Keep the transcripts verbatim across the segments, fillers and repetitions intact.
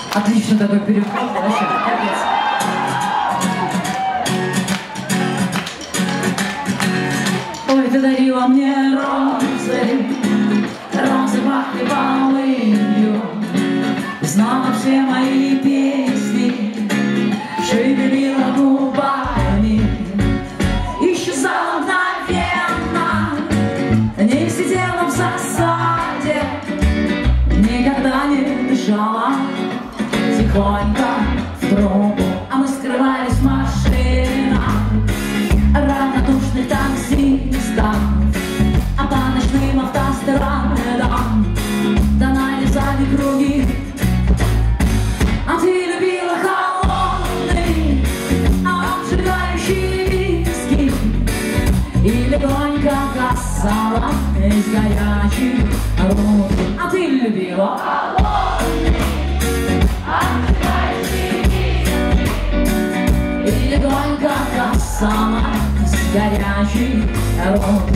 Отлично такой переход, вообще, капец. Ой, ты дарила мне розы, розы пахли полынью, знала все мои песни, шевелила губами, исчезала мгновенно, не сидела в засаде, никогда не дышала тихонько в трубу, а мы скрывались в машинах равнодушных таксистов, а по ночным автострадам да нарезали круги. А ты любила холодный, обжигающий виски и легонько касалась горячих рук. А ты любила холодный, обжигающий виски и легонько касалась горячих рук.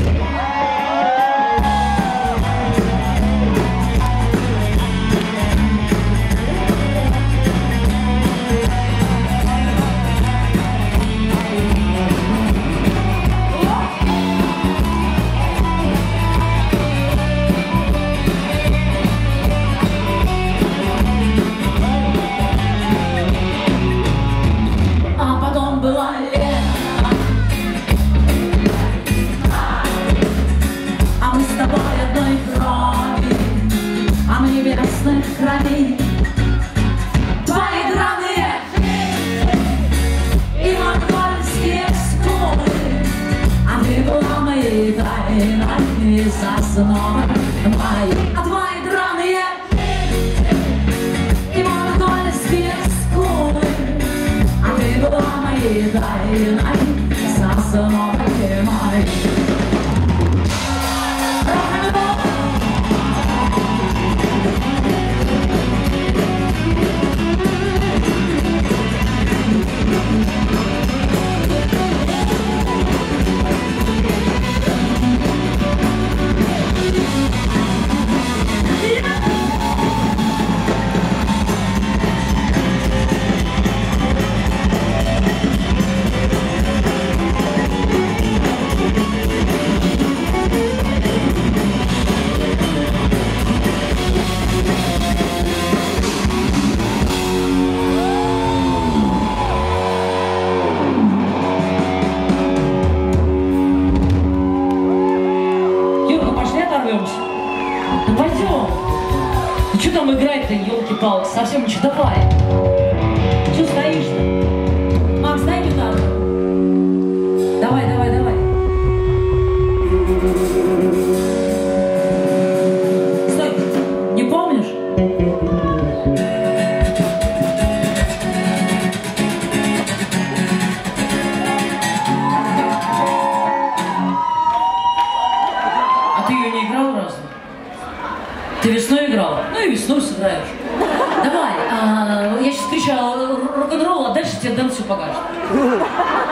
Крови твои драные и монгольские скулы, а ты была моей тайной сосной моей. А твои драные и монгольские скулы, а ты была моей тайной сосной моей. Ну пойдем. Ну что там играть-то, елки-палки, совсем ничего, давай. Че стоишь-то? Макс, дай гитару. Давай, давай, давай. Стой, не помнишь? А ты ее не играл разве? Ты весной играл? Ну и весной сыграешь. Давай, а, я сейчас кричал рок-н-ролл, а дальше тебе дэнсу покажут.